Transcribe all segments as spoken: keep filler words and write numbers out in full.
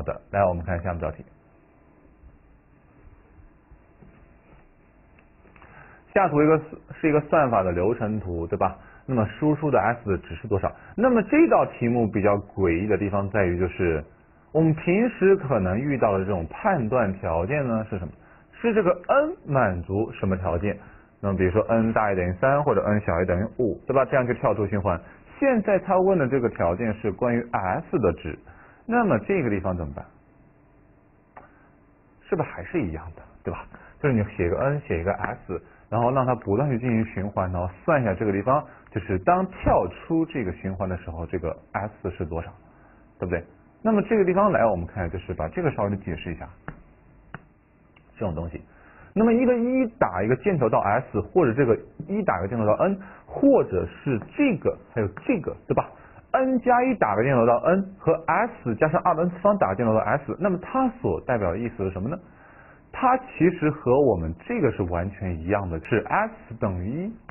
好的，来我们看下面这道题。下图一个是一个算法的流程图，对吧？那么输出的 s 的值是多少？那么这道题目比较诡异的地方在于，就是我们平时可能遇到的这种判断条件呢是什么？是这个 n 满足什么条件？那么比如说 n 大于等于三或者 n 小于等于五，对吧？这样就跳出循环。现在他问的这个条件是关于 s 的值，那么这个地方怎么办？是不是还是一样的，对吧？就是你写一个 n 写一个 s， 然后让它不断去进行循环，然后算一下这个地方，就是当跳出这个循环的时候，这个 s 是多少，对不对？那么这个地方来我们看，就是把这个稍微的解释一下这种东西。那么一个一打一个箭头到 s， 或者这个一打个箭头到 n， 或者是这个还有这个，对吧？ n 加一打个箭头到 n 和 s 加上二的 n 次方打个箭头到 s， 那么它所代表的意思是什么呢？它其实和我们这个是完全一样的，是 s 等于一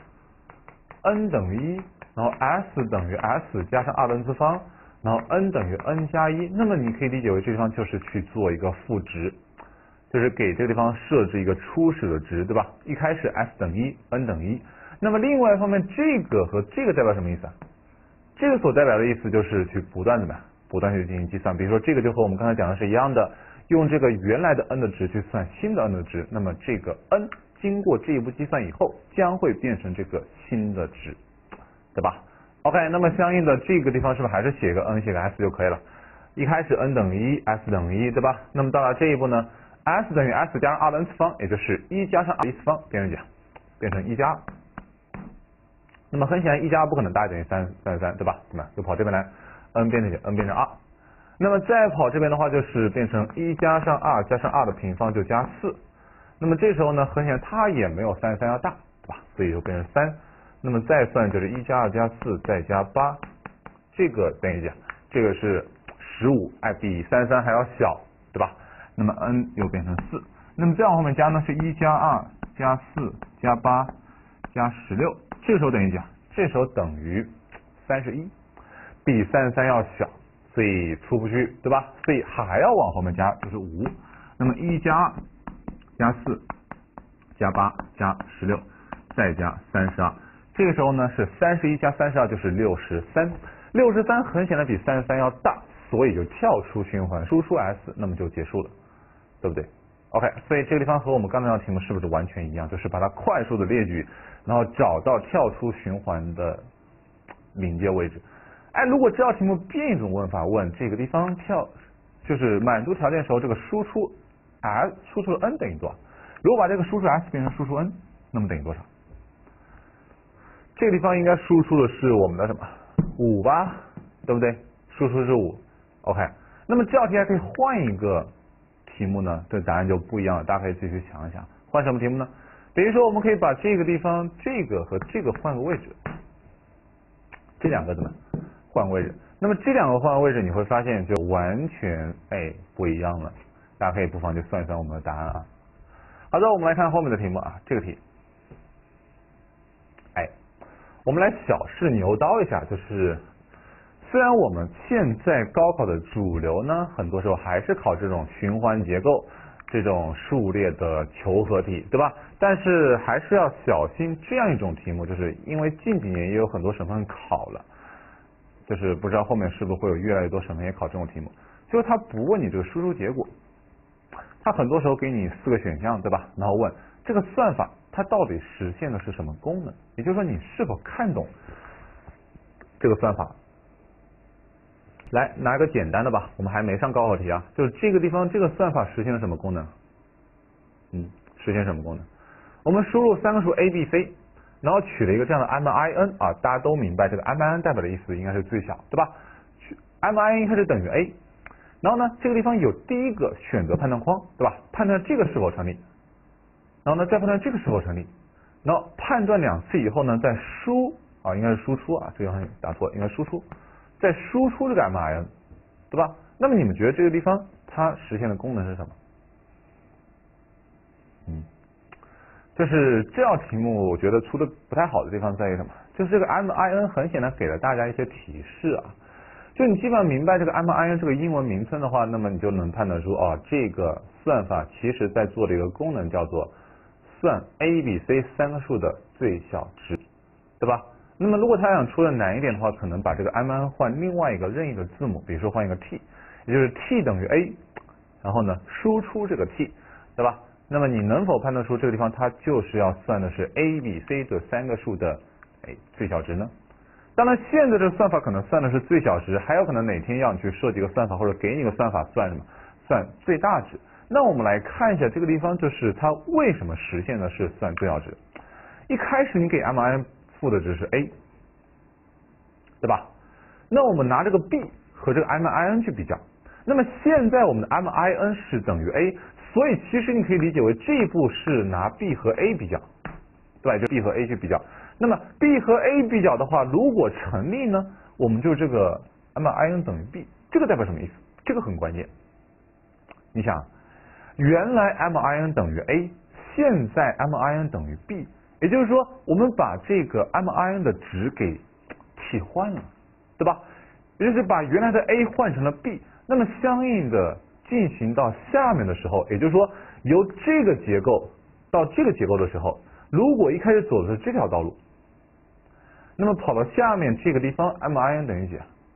，n 等于一，然后 s 等于 s 加上二的 n 次方，然后 n 等于 n 加一。那么你可以理解为这地方就是去做一个赋值，就是给这个地方设置一个初始的值，对吧？一开始 s 等于一 ，n 等于一。那么另外一方面，这个和这个代表什么意思啊？这个所代表的意思就是去不断的吧，不断去进行计算。比如说这个就和我们刚才讲的是一样的，用这个原来的 n 的值去算新的 n 的值，那么这个 n 经过这一步计算以后，将会变成这个新的值，对吧 ？OK， 那么相应的这个地方是不是还是写个 n 写个 s 就可以了？一开始 n 等于一 ，s 等于一，对吧？那么到了这一步呢 ，s 等于 s 加上二的 n 次方，也就是一加上二一次方，变成几？变成一加二。那么很显然，一加二不可能大于等于三三十三，对吧？对吧？就跑这边来 ，n 变成几 ？n 变成二。那么再跑这边的话，就是变成一加上二加上二的平方就加四。那么这时候呢，很显然它也没有三十三要大，对吧？所以就变成三。那么再算就是一加二加四再加八，这个等于几？这个是十五，哎，比三十三还要小，对吧？那么 n 又变成四。那么再往后面加呢，是一加二加四加八加十六。这个时候等于几？这时候等于三十一，比三十三要小，所以出不去，对吧？所以还要往后面加，就是五。那么一加二加四加八加十六再加三十二，这个时候呢是三十一加三十二就是六十三，六十三很显然比三十三要大，所以就跳出循环，输出 s， 那么就结束了，对不对？OK， 所以这个地方和我们刚才的题目是不是完全一样？就是把它快速的列举，然后找到跳出循环的临界位置。哎，如果这道题目变一种问法，问这个地方跳，就是满足条件的时候，这个输出 s 输出 n 等于多少？如果把这个输出 s 变成输出 n， 那么等于多少？这个地方应该输出的是我们的什么？五吧，对不对？输出是五。OK， 那么这道题还可以换一个题目呢，这答案就不一样了，大家可以自己去想一想，换什么题目呢？比如说，我们可以把这个地方这个和这个换个位置，这两个怎么换位置？那么这两个换位置，你会发现就完全哎不一样了。大家可以不妨就算一算我们的答案啊。好的，我们来看后面的题目啊，这个题，哎，我们来小试牛刀一下，就是虽然我们现在高考的主流呢，很多时候还是考这种循环结构。这种数列的求和题，对吧？但是还是要小心这样一种题目，就是因为近几年也有很多省份考了，就是不知道后面是不是会有越来越多省份也考这种题目，就是他不问你这个输出结果，他很多时候给你四个选项，对吧？然后问这个算法它到底实现的是什么功能，也就是说你是否看懂这个算法。来拿一个简单的吧，我们还没上高考题啊，就是这个地方这个算法实现了什么功能？嗯，实现什么功能？我们输入三个数 a b c， 然后取了一个这样的 m i n 啊，大家都明白这个 m i n 代表的意思应该是最小，对吧 ？m i n 应该是等于 a， 然后呢，这个地方有第一个选择判断框，对吧？判断这个是否成立，然后呢再判断这个是否成立，然后判断两次以后呢，再输啊，应该是输出啊，这个地方打错，应该输出。再输出这个 m i n， 对吧？那么你们觉得这个地方它实现的功能是什么？嗯，就是这道题目我觉得出的不太好的地方在于什么？就是这个 m i n 很显然给了大家一些提示啊， 就你基本上明白这个 M I N 这个英文名称的话，那么你就能判断出哦，这个算法其实在做的一个功能叫做算 A、B、C 三个数的最小值，对吧？那么如果他想出的难一点的话，可能把这个 M I N 换另外一个任意的字母，比如说换一个 T， 也就是 T 等于 A， 然后呢输出这个 T， 对吧？那么你能否判断出这个地方它就是要算的是 A、B、C 这三个数的哎最小值呢？当然，现在这个算法可能算的是最小值，还有可能哪天要你去设计一个算法，或者给你个算法算什么，算最大值。那我们来看一下这个地方，就是它为什么实现的是算最小值。一开始你给 M I N 赋的值是 A， 对吧？那我们拿这个 B 和这个 M I N 去比较，那么现在我们的 M I N 是等于 A， 所以其实你可以理解为这一步是拿 B 和 A 比较，对吧？就 B 和 A 去比较。那么 B 和 A 比较的话，如果成立呢，我们就这个 M I N 等于 B， 这个代表什么意思？这个很关键。你想，原来 M I N 等于 A， 现在 M I N 等于 B， 也就是说，我们把这个 M I N 的值给替换了，对吧？也就是把原来的 A 换成了 B， 那么相应的进行到下面的时候，也就是说，由这个结构到这个结构的时候，如果一开始走的是这条道路，那么跑到下面这个地方 M I N 等于几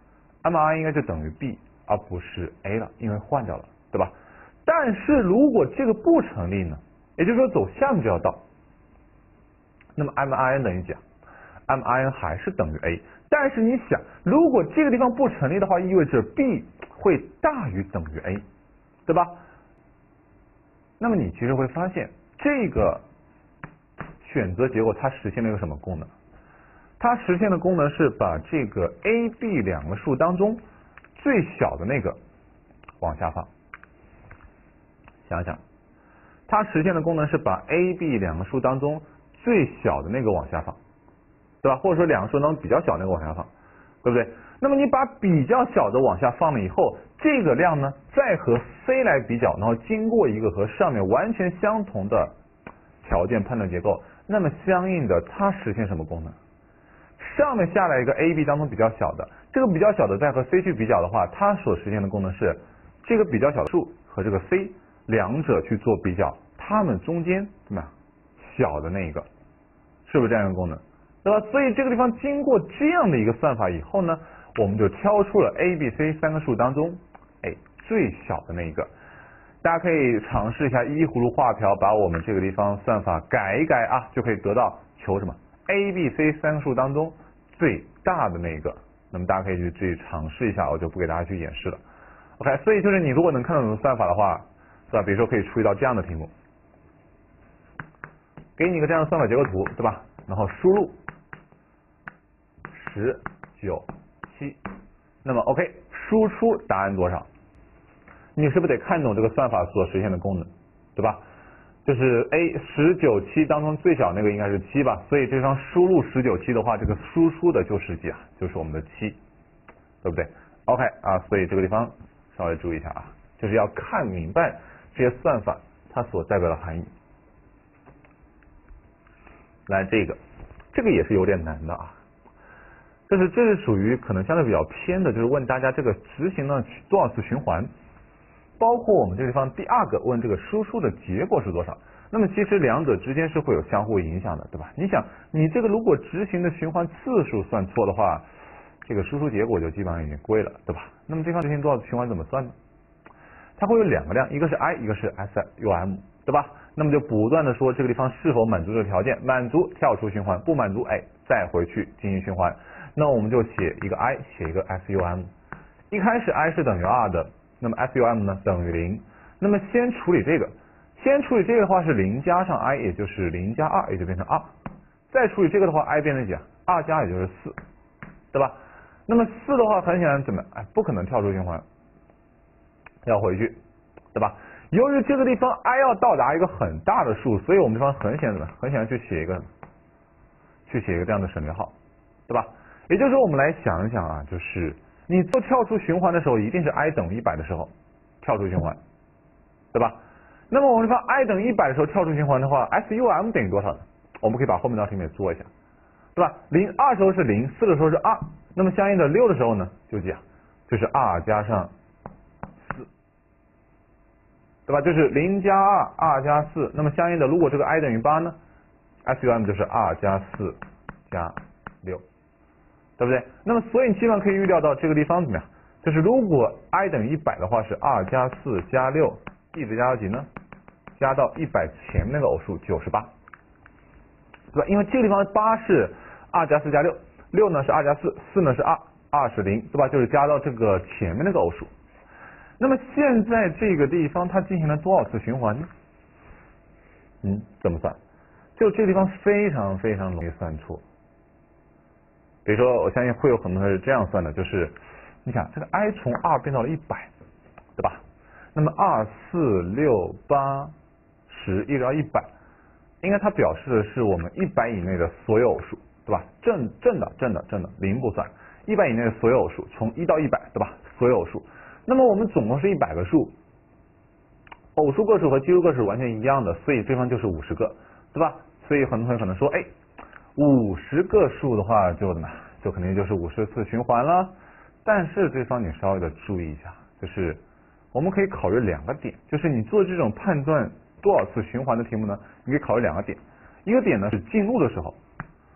？M I N 应该就等于 B， 而不是 A 了，因为换掉了，对吧？但是如果这个不成立呢？也就是说走下面这条道，那么 M I N 等于几 ？M I N 还是等于 A， 但是你想，如果这个地方不成立的话，意味着 B 会大于等于 A， 对吧？那么你其实会发现，这个选择结果它实现了一个什么功能？它实现的功能是把这个 A、B 两个数当中最小的那个往下放。想想，它实现的功能是把 A、B 两个数当中最小的那个往下放，对吧？或者说两个数当中比较小那个往下放，对不对？那么你把比较小的往下放了以后，这个量呢，再和 C 来比较，然后经过一个和上面完全相同的条件判断结构，那么相应的它实现什么功能？上面下来一个 A、B 当中比较小的，这个比较小的再和 C 去比较的话，它所实现的功能是这个比较小的数和这个 C 两者去做比较，它们中间怎么样小的那一个，是不是这样一个功能？对吧？所以这个地方经过这样的一个算法以后呢，我们就挑出了 A、B、C 三个数当中，哎，最小的那一个。大家可以尝试一下依葫芦画瓢，把我们这个地方算法改一改啊，就可以得到求什么 A、B、C 三个数当中最大的那一个。那么大家可以去自己尝试一下，我就不给大家去演示了。OK， 所以就是你如果能看到这种算法的话，是吧？比如说可以出一道这样的题目，给你一个这样的算法结构图，对吧？然后输入十、九、七，那么 OK， 输出答案多少？你是不是得看懂这个算法所实现的功能，对吧？就是 A 十九七当中最小那个应该是七吧，所以这方输入十九七的话，这个输出的就是几啊？就是我们的七，对不对 ？OK 啊，所以这个地方稍微注意一下啊，就是要看明白这些算法它所代表的含义。来，这个这个也是有点难的啊，就是这是属于可能相对比较偏的，就是问大家这个执行了多少次循环。包括我们这个地方第二个问这个输出的结果是多少，那么其实两者之间是会有相互影响的，对吧？你想，你这个如果执行的循环次数算错的话，这个输出结果就基本上已经归了，对吧？那么这方执行多少次循环怎么算呢？它会有两个量，一个是 I， 一个是 S U M， 对吧？那么就不断的说这个地方是否满足这个条件，满足跳出循环，不满足哎再回去进行循环。那我们就写一个 I， 写一个 S U M。一开始 I 是等于二的。那么 S U M 呢等于零，那么先处理这个，先处理这个的话是零加上 I， 也就是零加二，也就变成二，再处理这个的话 I 变成几啊？二加也就是四，对吧？那么四的话很显然怎么？哎，不可能跳出循环，要回去，对吧？由于这个地方 I 要到达一个很大的数，所以我们这方很显然怎么？很显然去写一个，去写一个这样的省略号，对吧？也就是说我们来想一想啊，就是。你做跳出循环的时候，一定是 I 等于一百的时候跳出循环，对吧？那么我们说 I 等于一百的时候跳出循环的话 ，S U M 等于多少呢？我们可以把后面那道题目也做一下，对吧？零二时候是零，四的时候是二，那么相应的六的时候呢，就几啊？ 就是 r 加上四，对吧？就是零加二 ，r 加四。那么相应的，如果这个 i 等于八呢 ，S U M 就是 r 加四加六，对不对？那么所以你基本上可以预料到这个地方怎么样？就是如果 i 等于一百的话，是 r 加四加六，一直加到几呢？加到一百前面那个偶数九十八，对吧？因为这个地方八是 r 加四加六，六呢是 r 加四，四呢是二，二是零，对吧？就是加到这个前面那个偶数。那么现在这个地方它进行了多少次循环呢？嗯，怎么算？就这个地方非常非常容易算出。比如说，我相信会有很多人是这样算的，就是你想这个 i 从二变到了一百，对吧？那么二、四、六、八、十一直到一百，应该它表示的是我们一百以内的所有偶数，对吧？正正的正的正的零不算，一百以内的所有偶数，从一到一百，对吧？所有偶数。那么我们总共是一百个数，偶数个数和奇数个数完全一样的，所以这方就是五十个，对吧？所以很多同学可能说，哎，五十个数的话就怎么，就肯定就是五十次循环了。但是这方你稍微的注意一下，就是我们可以考虑两个点，就是你做这种判断多少次循环的题目呢，你可以考虑两个点，一个点呢是进入的时候，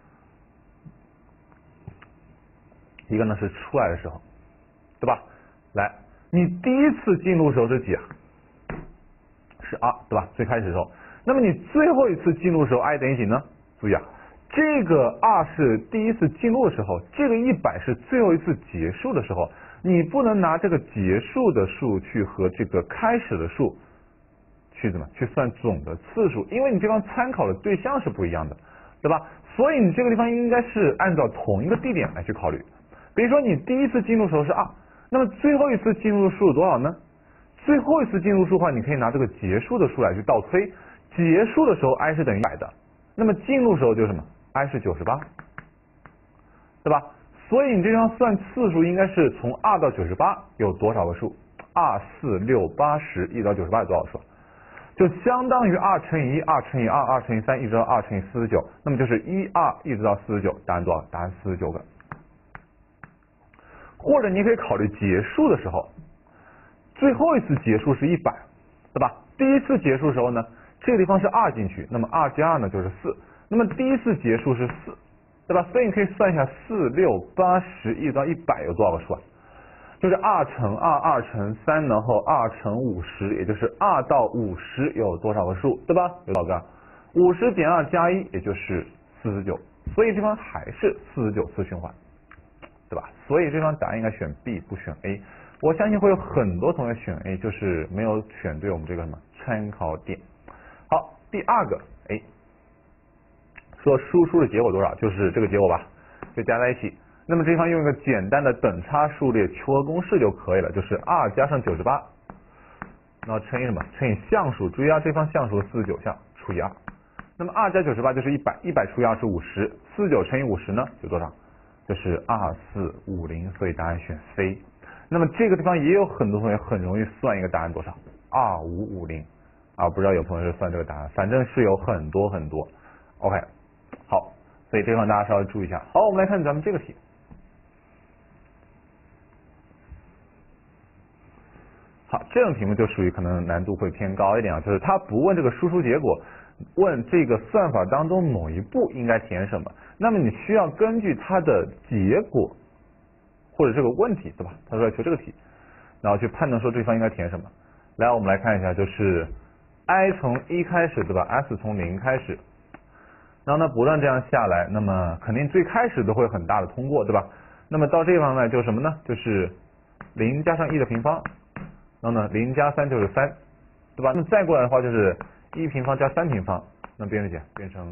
一个呢是出来的时候，对吧？来，你第一次进入的时候是几啊？是 r， 对吧？最开始的时候。那么你最后一次进入的时候 i 等于几呢？注意啊，这个 r 是第一次进入的时候，这个一百是最后一次结束的时候。你不能拿这个结束的数去和这个开始的数去怎么去算总的次数，因为你这方参考的对象是不一样的，对吧？所以你这个地方应该是按照同一个地点来去考虑。比如说你第一次进入的时候是 r， 那么最后一次进入的数有多少呢？最后一次进入数的话，你可以拿这个结束的数来去倒推，结束的时候 i 是等于一百的，那么进入的时候就是什么 i 是九十八，对吧？所以你这地方算次数应该是从二到九十八有多少个数？二、四、六、八、十，一直到九十八有多少数？就相当于二乘以一，二乘以二，二乘以三，一直到二乘以四十九，那么就是一二一直到四十九，答案多少？答案四十九个。或者你可以考虑结束的时候，最后一次结束是一百，对吧？第一次结束的时候呢，这个地方是二进去，那么二加二呢就是四，那么第一次结束是四。对吧？所以你可以算一下四、六、八、十一直到一百有多少个数啊？就是二乘二，二乘三，然后二乘五十，也就是二到五十有多少个数，对吧？有多少个？五十减二加一，也就是四十九。所以这方还是四十九次循环，对吧？所以这方答案应该选 B， 不选 A。我相信会有很多同学选 A， 就是没有选对我们这个什么参考点。好，第二个 A。说输出的结果多少，就是这个结果吧，就加在一起。那么这地方用一个简单的等差数列求和公式就可以了，就是 r 加上九十八，然后乘以什么？乘以项数。注意啊，这方项数四十九项除以二。那么 r 加九十八就是一百，一百除以二是五十，四十九乘以五十呢有多少？就是二四五零，所以答案选 C。那么这个地方也有很多同学很容易算一个答案多少？二五五零啊，不知道有同学是算这个答案，反正是有很多很多。OK。好，所以这地方大家稍微注意一下。好，我们来看咱们这个题。好，这种题目就属于可能难度会偏高一点啊，就是它不问这个输出结果，问这个算法当中某一步应该填什么。那么你需要根据它的结果或者这个问题，对吧？他说要求这个题，然后去判断说这地方应该填什么。来，我们来看一下，就是 i 从一开始，对吧 ？s 从零开始。然后呢，不断这样下来，那么肯定最开始都会很大的通过，对吧？那么到这个地方呢，就是什么呢？就是零加上一的平方，然后呢，零加三就是三，对吧？那么再过来的话就是一平方加三平方，那变成几？变成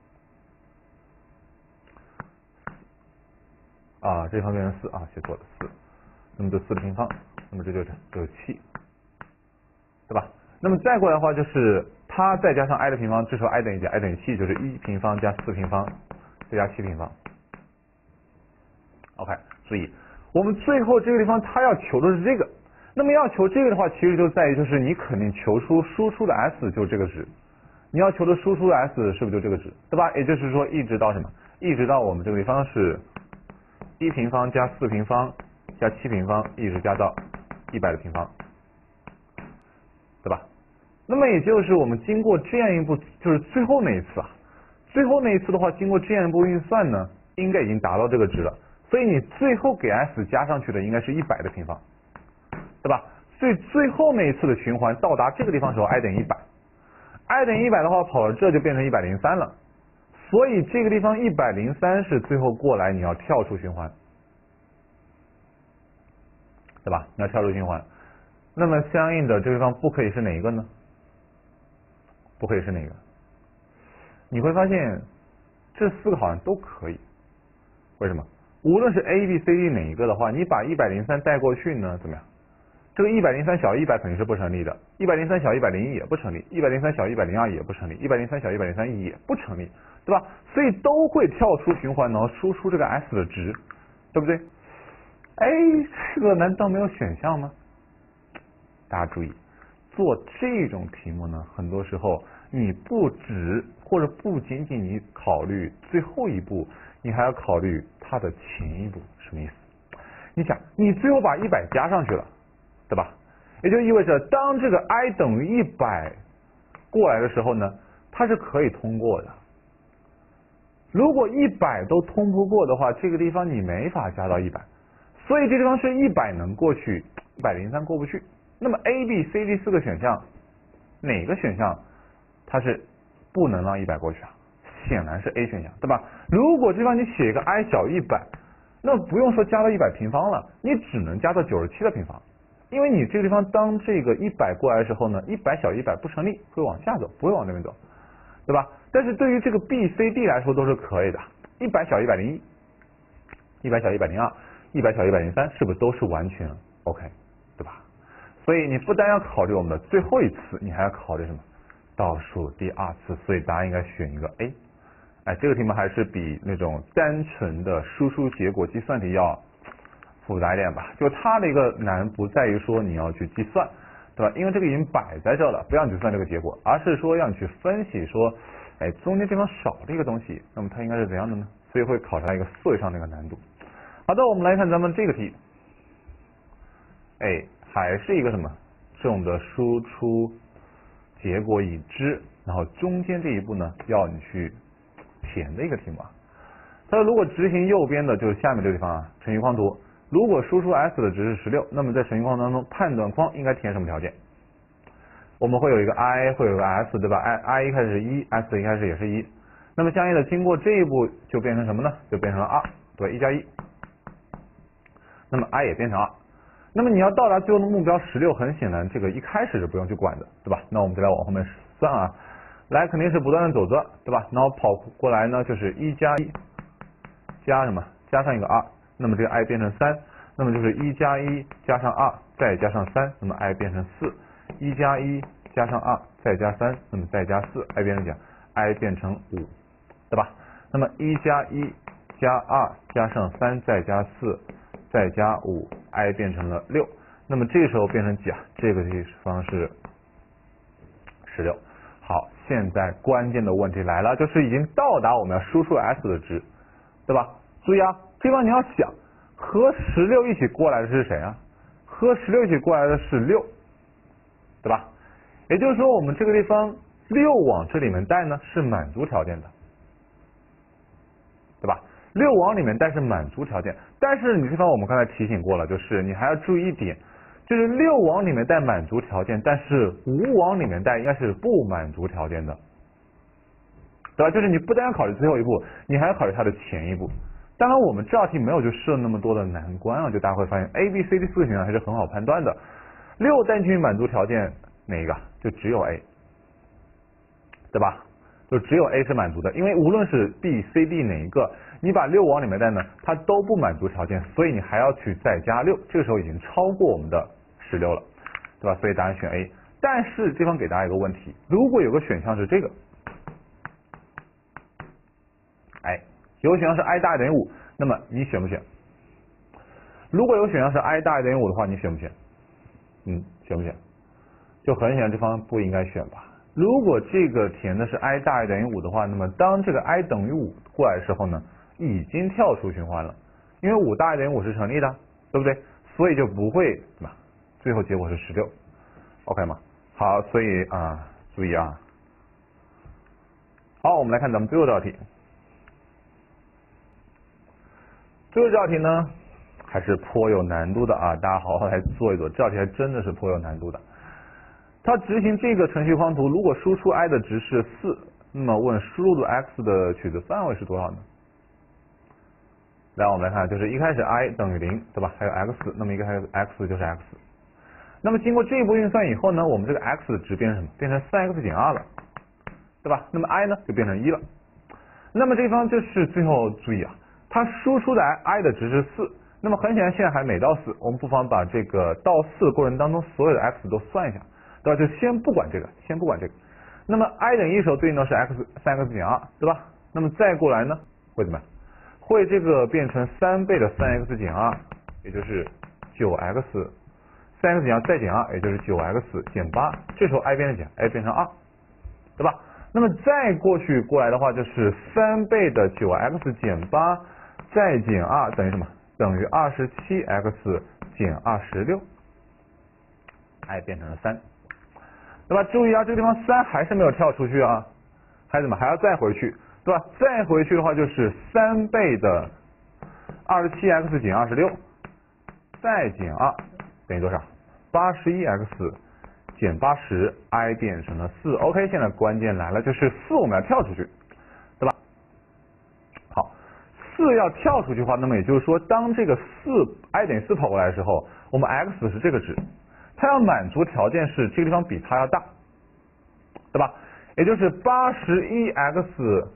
啊，这方变成四啊，写错了四，那么就四的平方，那么这就是就是七，对吧？那么再过来的话就是它再加上 i 的平方，这时候 i 等于几 ？i 等于七，就是一平方加四平方再加七平方。OK， 注意，我们最后这个地方它要求的是这个。那么要求这个的话，其实就在于就是你肯定求出输出的 s 就是这个值，你要求的输出的 s 是不是就这个值，对吧？也就是说一直到什么？一直到我们这个地方是一平方加四平方加七平方一直加到一百的平方，对吧？那么也就是我们经过这样一步，就是最后那一次啊，最后那一次的话，经过这样一步运算呢，应该已经达到这个值了。所以你最后给 s 加上去的应该是一百的平方，对吧？所以最后那一次的循环到达这个地方的时候 ，i 等于一百 ，i 等于一百的话，跑到这就变成一百零三了。所以这个地方一百零三是最后过来你要跳出循环，对吧？你要跳出循环，那么相应的这个地方不可以是哪一个呢？不可以是哪个？你会发现这四个好像都可以，为什么？无论是 A B C D 哪一个的话，你把一百零三带过去呢，怎么样？这个一百零三小于一百肯定是不成立的，一百零三小于一百零一也不成立，一百零三小于一百零二也不成立，一百零三小于一百零三也不成立，对吧？所以都会跳出循环，然后输出这个 s 的值，对不对？哎，这个难道没有选项吗？大家注意，做这种题目呢，很多时候你不只或者不仅仅你考虑最后一步，你还要考虑它的前一步，什么意思？你想，你最后把一百加上去了，对吧？也就意味着当这个 i 等于一百过来的时候呢，它是可以通过的。如果一百都通不过的话，这个地方你没法加到一百，所以这地方是一百能过去，一百零三过不去。那么 A B C D 四个选项，哪个选项它是不能让一百过去啊？显然是 A 选项，对吧？如果这地方你写一个 i 小于一百，那么不用说加到一百平方了，你只能加到九十七的平方，因为你这个地方当这个一百过来的时候呢，一百小于一百不成立，会往下走，不会往那边走，对吧？但是对于这个 B C D 来说都是可以的，一百小于一百零一，一百小于一百零二，一百小于一百零三，是不是都是完全 OK， 对吧？所以你不单要考虑我们的最后一次，你还要考虑什么？倒数第二次，所以答案应该选一个 A。哎，这个题目还是比那种单纯的输出结果计算题要复杂一点吧。就它的一个难不在于说你要去计算，对吧？因为这个已经摆在这了，不让你去算这个结果，而是说让你去分析说，哎，中间这方少了一个东西，那么它应该是怎样的呢？所以会考察一个思维上的一个难度。好的，我们来看咱们这个题，哎，还是一个什么？是我们的输出结果已知，然后中间这一步呢，要你去填的一个题目啊。它说如果执行右边的就是下面这个地方啊，程序框图，如果输出 s 的值是十六，那么在程序框当中判断框应该填什么条件？我们会有一个 i， 会有一个 s， 对吧 ？i i 一开始是一 ，s 一开始也是一，那么相应的经过这一步就变成什么呢？就变成了二，对，一加一，那么 i 也变成二。那么你要到达最后的目标十六，很显然这个一开始是不用去管的，对吧？那我们就来往后面算啊，来肯定是不断的走着，对吧？然后跑过来呢就是一加一加什么？加上一个二，那么这个 i 变成三，那么就是一加一加上二再加上三，那么 i 变成四，一加一加上二再加三，那么再加四 ，i 变成几 ？i 变成五，对吧？那么一加一加二加上三再加四再加五 ，i 变成了六，那么这个时候变成几啊？这个地方是十六。好，现在关键的问题来了，就是已经到达我们要输出 s 的值，对吧？注意啊，这地方你要想，和十六一起过来的是谁啊？和十六一起过来的是六，对吧？也就是说，我们这个地方六往这里面带呢是满足条件的，对吧？六往里面带是满足条件，但是你这地方我们刚才提醒过了，就是你还要注意一点，就是六往里面带满足条件，但是五往里面带应该是不满足条件的，对吧？就是你不单要考虑最后一步，你还要考虑它的前一步。当然，我们这道题没有就设那么多的难关啊，就大家会发现 A、B、C、D 四个选项还是很好判断的。六单群满足条件哪一个？就只有 A， 对吧？就只有 A 是满足的，因为无论是 B、C、D 哪一个，你把六往里面带呢，它都不满足条件，所以你还要去再加六，这个时候已经超过我们的十六了，对吧？所以答案选 A。但是这方给大家一个问题，如果有个选项是这个，哎。有个选项是 i 大于等于五，那么你选不选？如果有选项是 i 大于等于五的话，你选不选？嗯，选不选？就很显然这方不应该选吧。如果这个填的是 i 大于等于五的话，那么当这个 i 等于五过来的时候呢，已经跳出循环了，因为五大于等于五是成立的， 对不对？所以就不会对吧？最后结果是十六 ，OK 吗？好，所以啊，注意啊。好，我们来看咱们最后这道题。最后这道题呢，还是颇有难度的啊！大家好好来做一做，这道题还真的是颇有难度的。它执行这个程序框图，如果输出 i 的值是四，那么问输入的 x 的取得范围是多少呢？来，我们来看，就是一开始 i 等于零，对吧？还有 x， 那么一个还有 x 就是 x。那么经过这一步运算以后呢，我们这个 x 的值变成什么？变成 三 x 减二了，对吧？那么 i 呢就变成一了。那么这地方就是最后注意啊，它输出的 i 的值是四，那么很显然现在还没到四，我们不妨把这个到四的过程当中所有的 x 都算一下，对吧？就先不管这个，先不管这个。那么 i 等于一时候对应的是 x 三 x 减二，对吧？那么再过来呢，会怎么样？会这个变成三倍的三 x 减二，也就是九 x， 三 x 减二再减二，也就是九 x 减八，这时候 i 变成几 ？i 变成二，对吧？那么再过去过来的话，就是三倍的九 x 减八再减二等于什么？等于二十七 x 减二十六 ，i 变成了三，对吧？注意啊，这个地方三还是没有跳出去啊，还怎么还要再回去？对吧？再回去的话就是三倍的二十七 x 减二十六，再减二等于多少？八十一 x 减八十 ，i 变成了四。OK， 现在关键来了，就是四我们要跳出去，对吧？好，四要跳出去的话，那么也就是说，当这个四 i 等于四跑过来的时候，我们 x 是这个值，它要满足条件是这个地方比它要大，对吧？也就是八十一 x。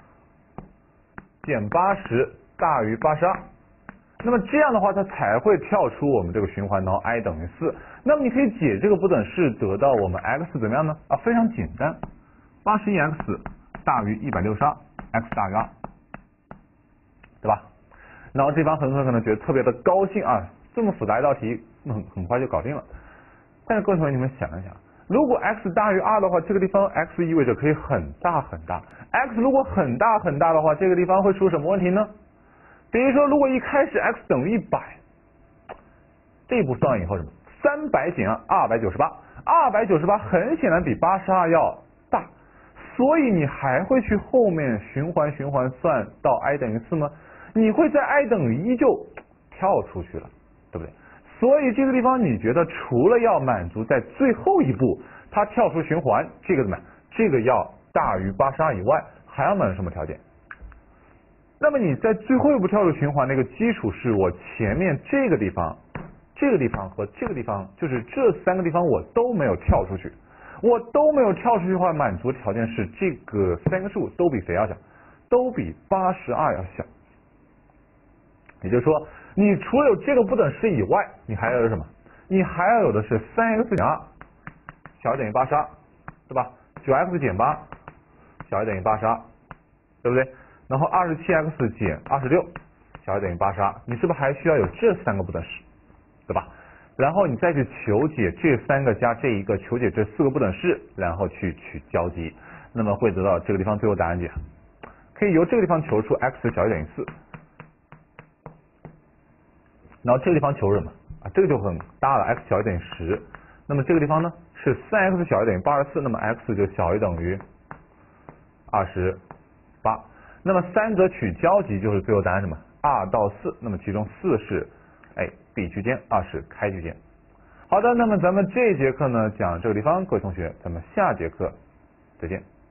减八十大于八十二，那么这样的话，它才会跳出我们这个循环，然后 i 等于四。那么你可以解这个不等式，得到我们 x 怎么样呢？啊，非常简单，八十一 x 大于一百六十二 ，x 大于二，对吧？然后这帮很多人可能觉得特别的高兴啊，这么复杂一道题，很很快就搞定了。但是各位同学，你们想一想，如果 x 大于二的话，这个地方 x 意味着可以很大很大。x 如果很大很大的话，这个地方会出什么问题呢？比如说，如果一开始 x 等于一百，这一步算完以后什么？三百减二，二百九十八，二百九十八很显然比八十二要大，所以你还会去后面循环循环算到 i 等于四吗？你会在 i 等于一就跳出去了，对不对？所以这个地方你觉得除了要满足在最后一步它跳出循环这个怎么样？这个要大于八十二以外，还要满足什么条件？那么你在最后一步跳出循环那个基础是我前面这个地方、这个地方和这个地方，就是这三个地方我都没有跳出去，我都没有跳出去的话，满足条件是这个三个数都比谁要小？都比八十二要小。也就是说，你除了有这个不等式以外，你还要有什么？你还要有的是三 x 减二小于等于八十二，对吧？九 x 减八小于等于八十二，对不对？然后二十七 x 减二十六小于等于八十二，你是不是还需要有这三个不等式，对吧？然后你再去求解这三个加这一个，求解这四个不等式，然后去取交集，那么会得到这个地方最后答案解。可以由这个地方求出 x 小于等于四，然后这个地方求什么啊？这个就很大了 ，x 小于等于十。那么这个地方呢是 三 x 小于等于八十四，那么 x 就小于等于二十八。那么三者取交集就是最后答案什么？二到四，那么其中四是哎闭区间，二是开区间。好的，那么咱们这节课呢讲这个地方，各位同学，咱们下节课再见。